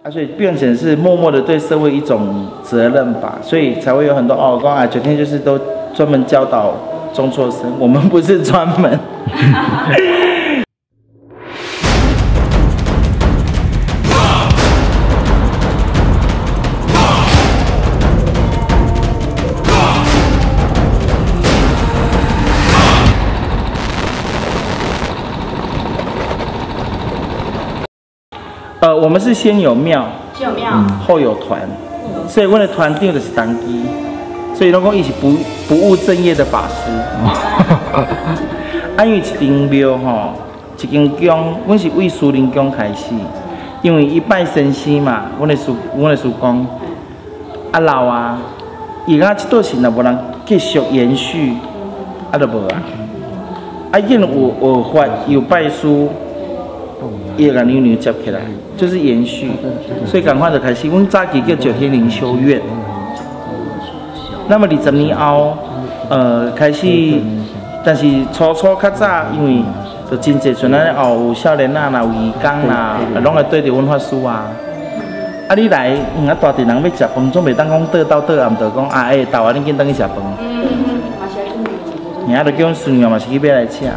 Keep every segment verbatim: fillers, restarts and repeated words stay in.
啊，所以变成是默默的对社会一种责任吧，所以才会有很多哦，讲啊，九天就是都专门教导中辍生，我们不是专门。呃，我们是先有庙， 先有庙， 后有团，所以我的团长就是当机，所以拢讲伊是不不务正业的法师。啊，因为一间庙吼，一间宫，阮是为苏林宫开始，因为伊拜神仙嘛，阮的师阮的师公，啊老啊，伊讲这道是若无人继续延续，啊就无啊。啊，因有有法有拜师。也把牛牛接起来，就是延续，所以赶快就开始。阮早期叫九天灵修院，那么二十年后，呃，开始，但是初初较早，因为就真济阵咱后有少年啊，有义工啦，拢会对着阮法师啊。啊，你来，嗯啊，大地人要食饭，总袂当讲倒到倒暗，就讲啊，哎，豆啊，恁紧等去食饭。嗯嗯，嘛是爱做面。啊，就叫阮孙女嘛是去买来吃。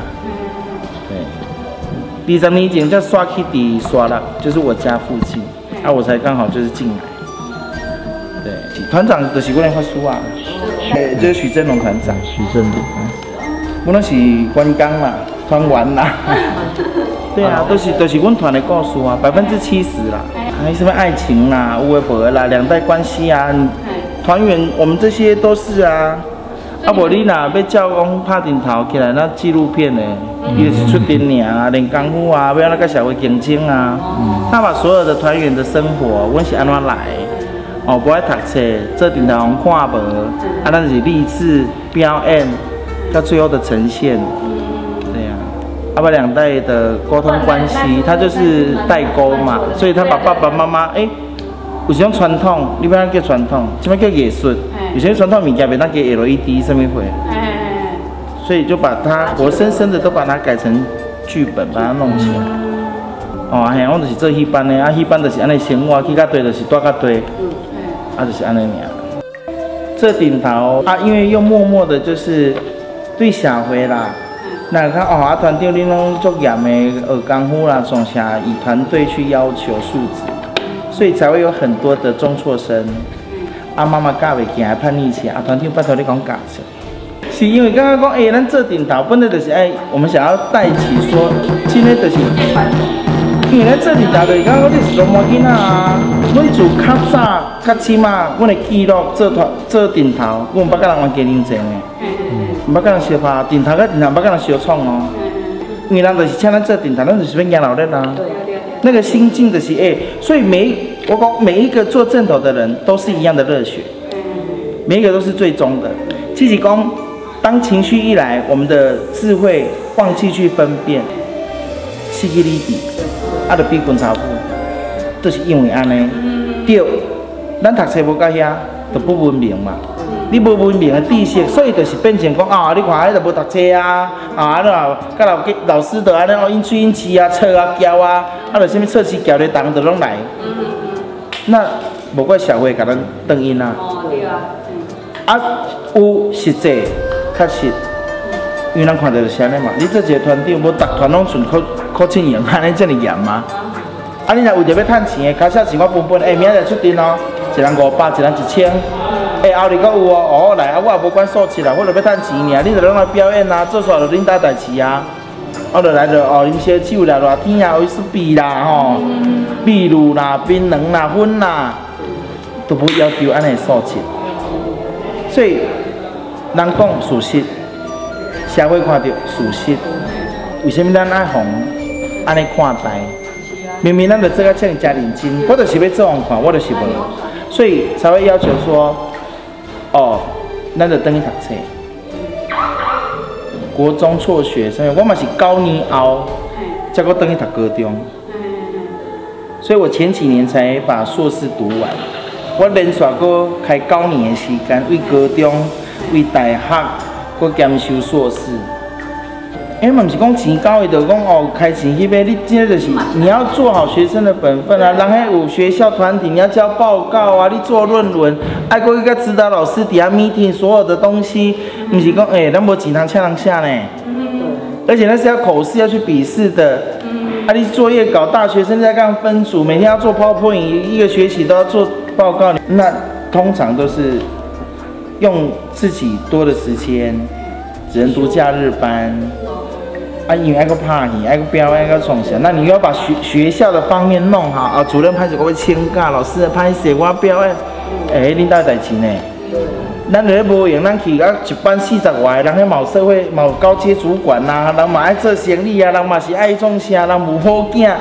二十年前才刷去伫刷啦，就是我家附近，啊，我才刚好就是进来。对，团长就是我的法师啊，诶，就是许振龙团长。 许振龙， 我那是关刚啦，团员啦。对啊，都是都是阮团的故事啊，百分之七十啦，还有什么爱情啦、无为不为啦、两代关系啊，团员我们这些都是啊。啊，无你若要照讲拍电头起来，那纪录片呢？伊就是出电影啊，练功夫啊，要安怎甲社会竞争啊。他把所有的团员的生活，阮是安怎来？哦，不爱读册，做电台红看无，啊，咱是励志表演，到最后的呈现。对呀、啊，啊，把两代的沟通关系，他就是代沟嘛，所以他把爸爸妈妈，哎、欸，有种传统，你要安叫传统，什么叫艺术？有些传统物件袂当给 L E D 什么会。所以就把它活生生的都把它改成剧本，把它弄起来。哦，嘿，我就是做戏班的，啊，戏班就是安尼生活，去到堆就是住到堆，啊，就是安尼尔。这顶头啊，因为又默默的，就是对社会啦，那看哦，啊，团长恁拢足严的学功夫啦，从下以团队去要求素质，所以才会有很多的中辍生。啊，妈妈教袂行，还叛逆期，啊，团长拜托你讲教者。是因为刚刚讲，哎、欸，咱做顶头本来就是哎，我们想要带起说，今天就是，因为咱做顶头就是刚刚你是龙毛囡仔啊，我自较早、较起码，阮的记录做团做顶头，我毋捌甲人玩家庭争的，毋捌甲人相拍，顶头甲顶头毋捌甲人相创哦，因为人就是请咱做顶头，咱就是要养老的啦。那个心境就是哎、欸，所以每我讲每一个做正头的人都是一样的热血，每一个都是最终的，其实讲。当情绪一来，我们的智慧忘记去分辨，失去理智，啊，就比滚茶夫，就是因为安尼。对，咱读册无到遐，就不文明嘛。你无文明的知识，所以就是变成讲啊，你看迄个无读册啊，啊，啊，甲老老师就安尼哦，因吹因气啊，错啊，叫啊，啊，就什么错气叫咧动，就拢来。那无怪社会甲咱当因啊。哦，对啊。啊，有实际。确实，因为咱看到就是安尼嘛。你做一个团长，无逐团拢存考考证用，安尼遮尔严吗？啊，你若为着要趁钱的，卡下钱我分分，哎、欸，明仔日出阵哦，一人五百，一人一千，哎、欸，后日阁有哦，哦来啊，我也无管数字啦，我着要趁钱尔，你着拢来表演啊，做煞着恁搭代志啊，我着来着哦，啉烧酒啦，热天啊，威士忌啦，吼，秘鲁啦，槟榔啦，薰啦，都无要求安尼数字，所以。人讲事实，社会看到事实，为什么咱爱红安尼看待？明明咱就做甲遮尔真认真，我就是要做人看，我就是无，所以才会要求说，哦，咱就等去读册，国中辍学，所以我嘛是九年后才搁等去读高中，所以我前几年才把硕士读完，我连续搁开九年的时间，为高中。为大学，搁兼修硕士， 因为嘛，不是讲钱高，伊就讲哦，开钱去买，你这就是你要做好学生的本分啊。然后有学校团体，你要交报告啊，你做论文，爱过一个指导老师底下 meeting 所有的东西，不是讲哎，咱无钱通请人下呢。而且那是要口试要去笔试的。啊，你作业稿，大学生在干分组，每天要做 PowerPoint， 一个学期都要做报告，那通常都是用自己多的时间，只能读假日班。啊，因为爱个拍戏，爱个表演，爱个创啥，那你又要把学学校的方面弄好啊。主任拍摄我会请假，老师拍摄我表演，哎，恁家代志呢？咱就无用，咱去啊一班四十外个人，迄毛社会、毛高阶主管呐、啊，人嘛爱做生意啊，人嘛是爱种啥，人无好囝。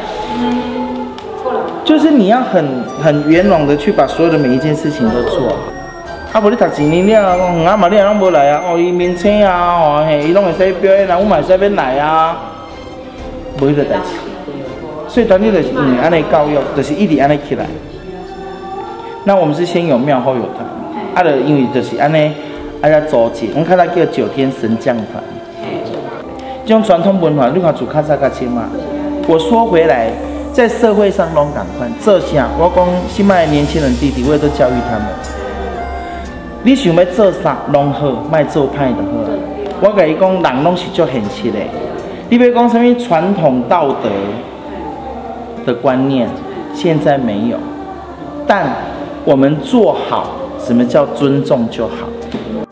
就是你要很很圆融的去把所有的每一件事情都做好。啊，无你读一年了，讲啊嘛你也拢无来啊，哦伊明星啊，哦嘿，伊拢会使表演啊，我嘛会使要来啊，无迄个代志。所以团队就是因为安尼教育，就是一直安尼起来。那我们是先有庙后有团，啊，就因为就是安尼，啊要组织，我们较早叫九天神将团。这种传统文化，你看做较早较深嘛。我说回来，在社会上拢赶快做啥？我讲现在年轻人弟弟，我也都教育他们。你想要做啥拢好，莫做歹就好。我甲伊讲，人拢是足现实的。你别讲什么传统道德的观念，现在没有，但我们做好，什么叫尊重就好。